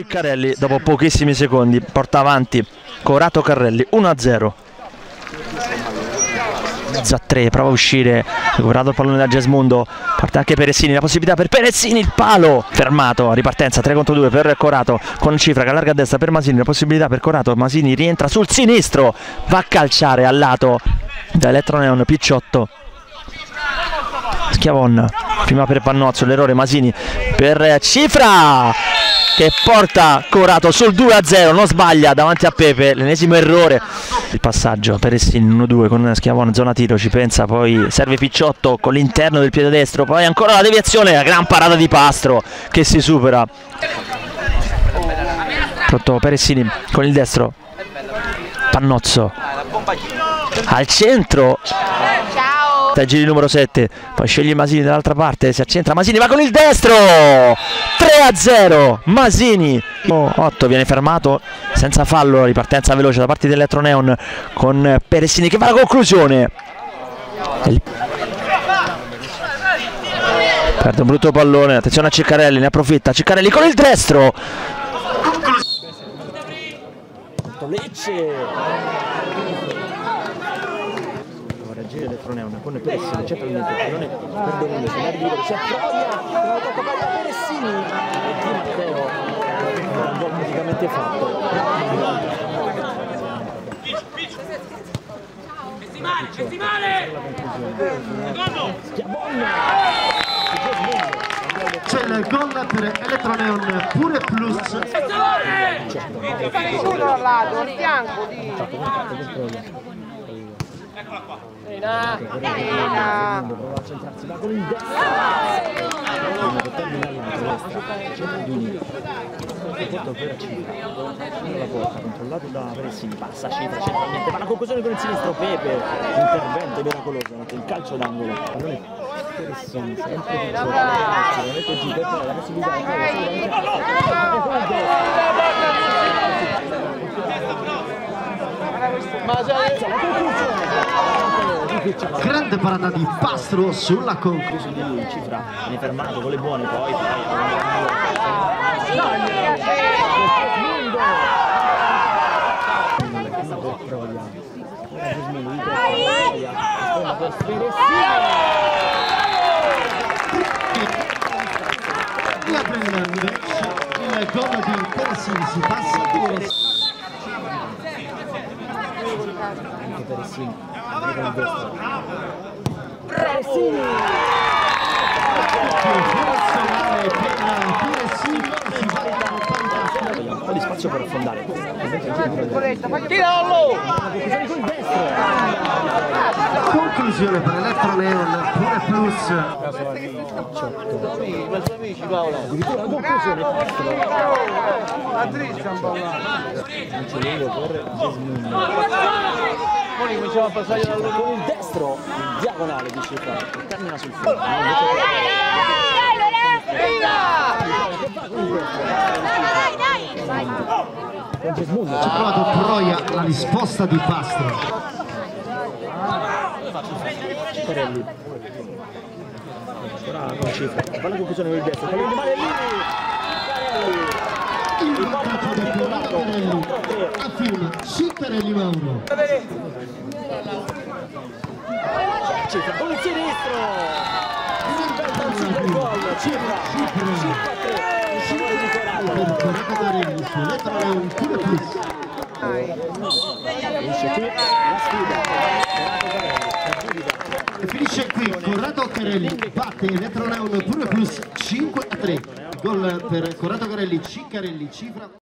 Ciccarelli dopo pochissimi secondi porta avanti Corato Carrelli 1-0. Mezzo a 3, prova a uscire, recuperato il pallone da Gesmundo, parte anche Peressini, la possibilità per Peressini, il palo fermato, ripartenza 3 contro 2 per Corato con Cifra che allarga a destra per Masini, la possibilità per Corato, Masini rientra sul sinistro, va a calciare al lato da Elettroneon Picciotto. Schiavon prima per Pannozzo, l'errore Masini per Cifra che porta Corato sul 2-0, non sbaglia davanti a Pepe, l'ennesimo errore. Il passaggio Peressini 1-2 con Schiavon, zona tiro, ci pensa, poi serve Picciotto con l'interno del piede destro, poi ancora la deviazione, la gran parata di Pastro che si supera. Pronto Peressini con il destro, Pannozzo al centro, giri numero 7, poi sceglie Masini dall'altra parte, si accentra Masini, va con il destro, 3-0 Masini. 8 viene fermato senza fallo, ripartenza veloce da parte dell'Elettroneon con Peressini che va alla conclusione, perde un brutto pallone, attenzione a Ciccarelli, ne approfitta Ciccarelli con il destro, Elettroneon con Peressini, centralmente il pallone perde uno, se l'arrivo c'è Troia, la tocca palla Peressini e Di Matteo, un gol praticamente fatto. C'è il gol per Elettroneon pure plus. Uno al lato, al fianco di... Eccola qua. Controllato da Peressini, passa Cifra centralmente, va la conclusione con il sinistro, Pepe, intervento miracoloso, il calcio d'angolo, pallone Peressini, sempre giù, la possibilità grande parata di Pastro sulla conclusione di lui, Cifra viene fermato con le buone, poi il gol di Peressini, si passa pure anche Peressini, Peressini un po' di spazio per affondare, conclusione per Elettroneon pure plus. Addirittura la conclusione La drizza un po' là. Poi cominciamo a passare con il destro, il diagonale di Cifra, che termina sul fondo. Ci ha provato Troia, la risposta di Pastro. Ciccarelli. Ora con Cifra, fa la conclusione del destro, pallone di male lì. Il vantaggio del Corato Carrelli, affina Ciccarelli Mauro. Cifra con il sinistro. Per Corato Carrelli su Elettroneon pure plus. E finisce qui, Corrado Carrelli batte Elettroneon pure plus 5-3. Gol per Corrado Carrelli, Ciccarelli, Cifra.